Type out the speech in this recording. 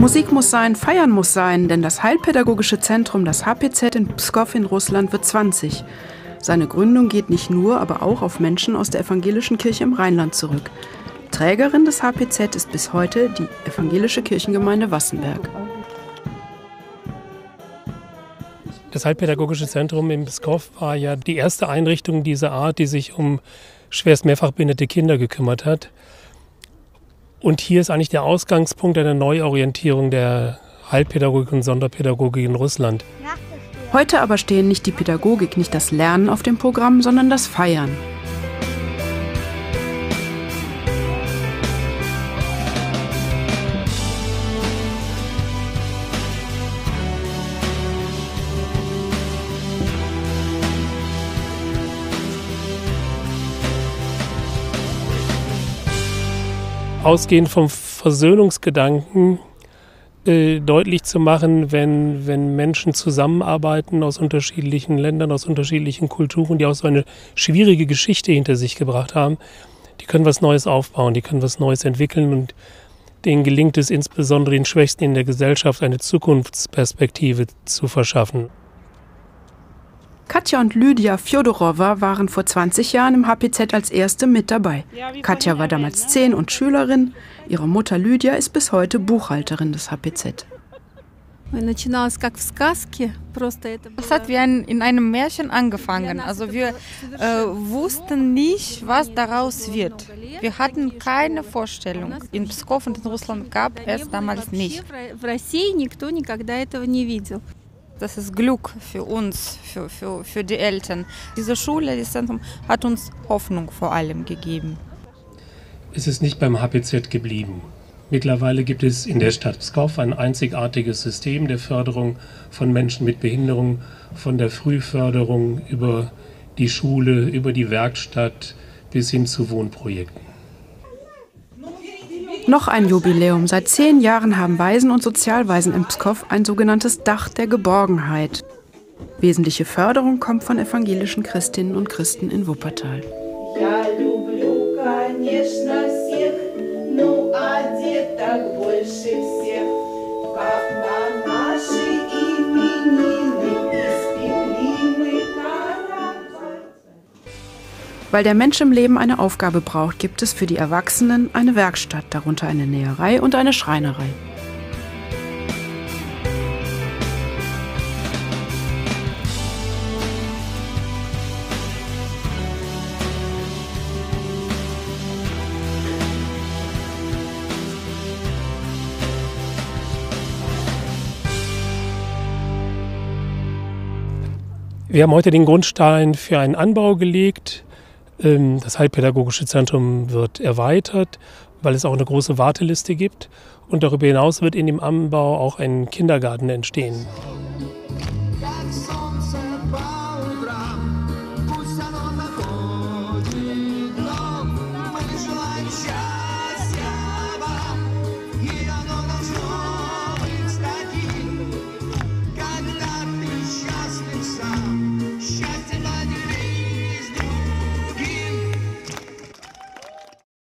Musik muss sein, feiern muss sein, denn das Heilpädagogische Zentrum, das HPZ in Pskow in Russland, wird 20. Seine Gründung geht nicht nur, aber auch auf Menschen aus der evangelischen Kirche im Rheinland zurück. Trägerin des HPZ ist bis heute die evangelische Kirchengemeinde Wassenberg. Das Heilpädagogische Zentrum in Pskow war ja die erste Einrichtung dieser Art, die sich um schwerst mehrfach behinderte Kinder gekümmert hat. Und hier ist eigentlich der Ausgangspunkt einer Neuorientierung der Heilpädagogik und Sonderpädagogik in Russland. Heute aber stehen nicht die Pädagogik, nicht das Lernen auf dem Programm, sondern das Feiern. Ausgehend vom Versöhnungsgedanken deutlich zu machen, wenn Menschen zusammenarbeiten aus unterschiedlichen Ländern, aus unterschiedlichen Kulturen, die auch so eine schwierige Geschichte hinter sich gebracht haben, die können was Neues aufbauen, die können was Neues entwickeln und denen gelingt es insbesondere den Schwächsten in der Gesellschaft eine Zukunftsperspektive zu verschaffen. Katja und Lydia Fjodorowa waren vor 20 Jahren im HPZ als Erste mit dabei. Katja war damals 10 und Schülerin. Ihre Mutter Lydia ist bis heute Buchhalterin des HPZ. Es hat wie in einem Märchen angefangen. Also wir wussten nicht, was daraus wird. Wir hatten keine Vorstellung. In Pskow und in Russland gab es damals nicht. Das ist Glück für uns, für die Eltern. Diese Schule, das Zentrum, hat uns Hoffnung vor allem gegeben. Es ist nicht beim HPZ geblieben. Mittlerweile gibt es in der Stadt Pskow ein einzigartiges System der Förderung von Menschen mit Behinderung, von der Frühförderung über die Schule, über die Werkstatt bis hin zu Wohnprojekten. Noch ein Jubiläum. Seit 10 Jahren haben Waisen und Sozialwaisen in Pskow ein sogenanntes Dach der Geborgenheit. Wesentliche Förderung kommt von evangelischen Christinnen und Christen in Wuppertal. Weil der Mensch im Leben eine Aufgabe braucht, gibt es für die Erwachsenen eine Werkstatt, darunter eine Näherei und eine Schreinerei. Wir haben heute den Grundstein für einen Anbau gelegt. Das Heilpädagogische Zentrum wird erweitert, weil es auch eine große Warteliste gibt. Und darüber hinaus wird in dem Anbau auch ein Kindergarten entstehen.